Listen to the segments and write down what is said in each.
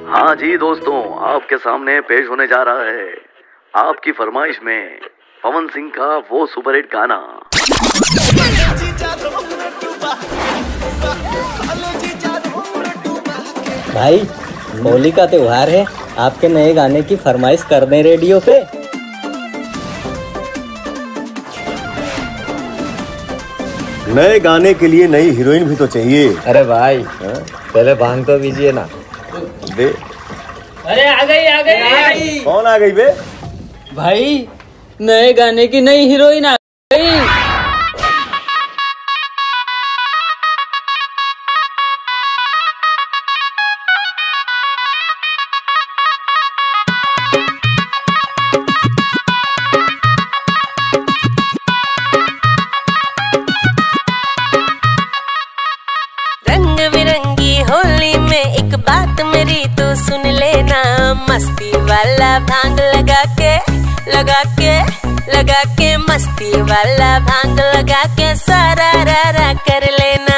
हाँ जी दोस्तों, आपके सामने पेश होने जा रहा है आपकी फरमाइश में पवन सिंह का वो सुपरहिट गाना। भाई होली का त्योहार है, आपके नए गाने की फरमाइश कर दें रेडियो पे। नए गाने के लिए नई हीरोइन भी तो चाहिए। अरे भाई पहले भांग तो दीजिए ना। बे अरे आ गई। कौन आ गई बे? भाई नए गाने की नई हीरोइन आ गई। रंग बिरंगी होली में एक बात मेरी तो सुन लेना, मस्ती वाला भांग लगा के मस्ती वाला भांग लगा के सारा रा कर लेना।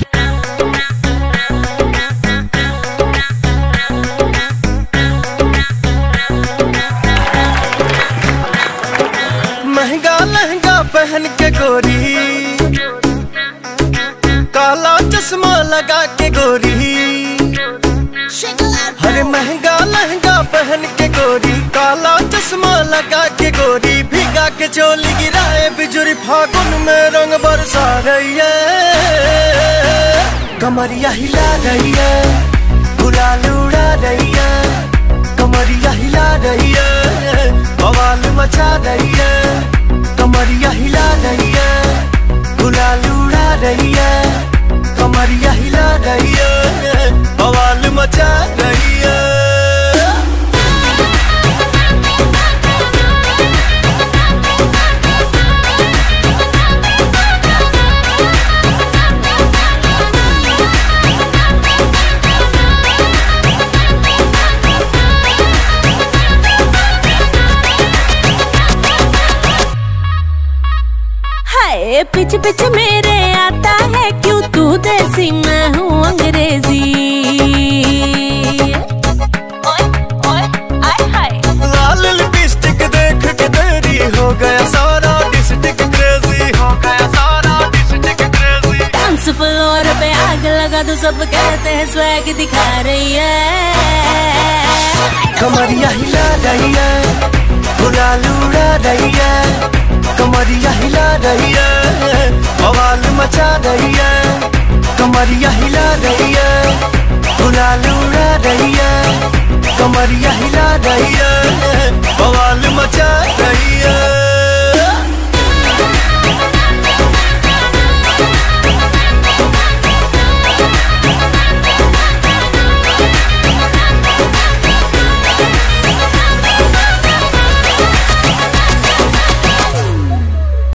महंगा लहंगा पहन के गोरी, काला चश्मा लगा के गोरी, हरे महंगा लहंगा पहन के गोरी, काला चश्मा लगा के गोरी, भीगा के चोली गिराए बिजुरी, फागुन में रंग बरसा रही है, कमरिया हिला रही है, गुलाल उड़ा रही है, कमरिया हिला रही है, बवाल मचा रही है, कमरिया हिला रही है, गुलाल उड़ा रही है, कमरिया हिला रही है, बवाल मचा रही है। हाय पिच पिच मेरे आता है क्यों तू देसी मैं हूँ अंग्रेजी। लाल लिपस्टिक देख के तेरी हो गया सारा डिस्ट्रिक्ट क्रेजी, हो गया सारा डिस्ट्रिक्ट क्रेजी। डांस फ्लोर पे आग लगा दो, सब कहते हैं स्वैग दिखा रही है, कमरिया हिला रही है, गुलाल उड़ा रही है, कमरिया हिला रही है, बवाल मचा रही है, कमरिया हिला रही है, गुलाल उड़ा रही है, कमरिया हिला रही है, बवाल मचा